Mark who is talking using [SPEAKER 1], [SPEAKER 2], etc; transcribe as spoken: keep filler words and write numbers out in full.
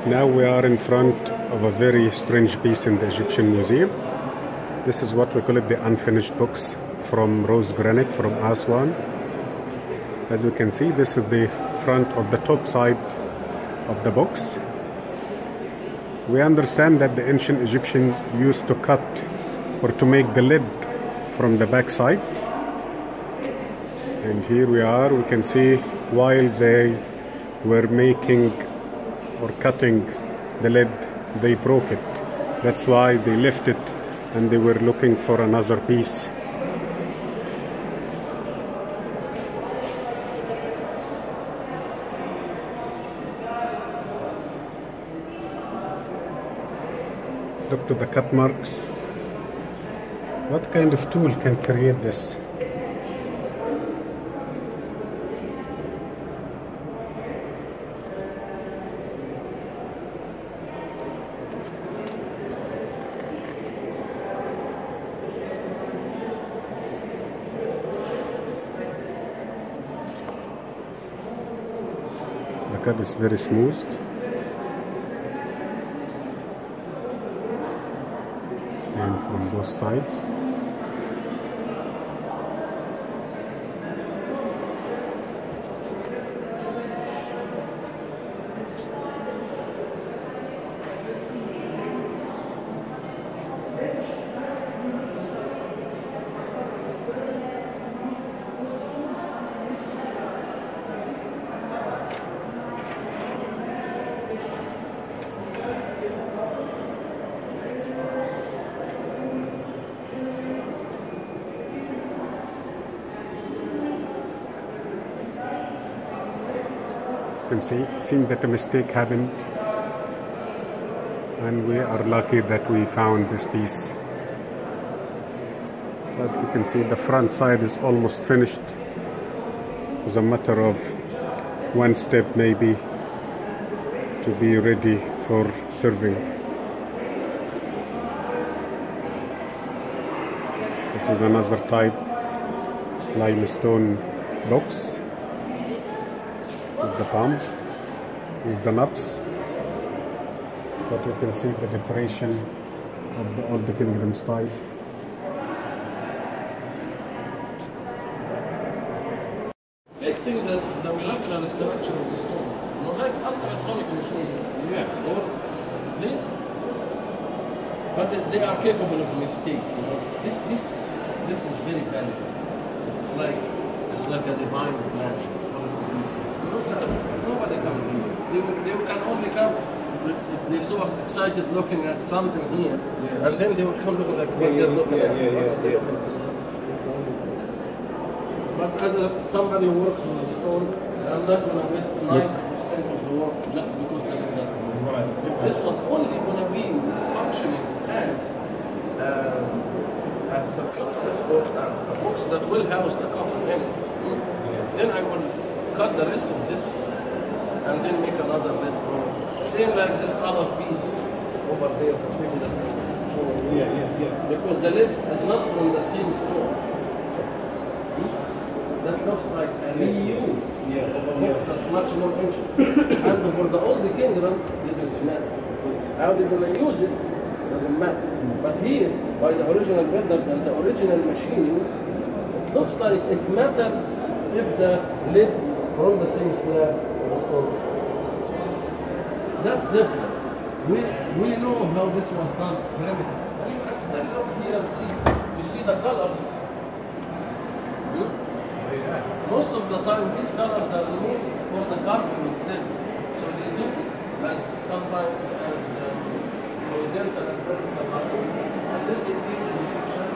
[SPEAKER 1] Now we are in front of a very strange piece in the Egyptian Museum. This is what we call it the unfinished books from rose granite from Aswan. As you can see, this is the front of the top side of the box. We understand that the ancient Egyptians used to cut or to make the lid from the back side. And here we are, we can see while they were making or cutting the lid, they broke it. That's why they left it and they were looking for another piece. Look to the cut marks. What kind of tool can create this? The cut is very smooth. And from both sides. You can see it seems that a mistake happened, and we are lucky that we found this piece. But you can see the front side is almost finished. It was a matter of one step maybe to be ready for serving. This is another type limestone box. Is the palms, is the knobs, but we can see the decoration of the Old Kingdom style.
[SPEAKER 2] I think that the molecular structure of the stone, not like ultrasonic machine, yeah, or laser, but they are capable of mistakes. You know, this this this is very valuable. It's like it's like a divine plan for it to be seen. Nobody comes here. They, they can only come if they saw us excited looking at something here, yeah. And then they would come looking like what yeah, they're looking yeah, at. Yeah, yeah, yeah, yeah. So that's, but as a, somebody who works on the stone, I'm not going to waste ninety percent of the work just because they did that. Right. If this was only going to be functioning as um, a circumference or a, a box that will house the coffin in it, hmm? Yeah. Then I will cut the rest of this and then make another lid from it. Same like this other piece over there for maybe that show. Yeah, yeah, yeah. Because the lid is not from the same stone. That looks like a reuse yeah. of a box yeah. that's much more ancient. And for the Old Kingdom, it doesn't matter. How they're going to use it doesn't matter. Mm. But here, by the original builders and the original machining, it looks like it matters if the lid from the same slab was stone. That's different. We we know how this was done primitive. And you can still look here and see. You see the colors. Hmm? Yeah. Most of the time, these colors are made for the carving itself. So they do it as sometimes as um, horizontal and vertical lines, and then they give the picture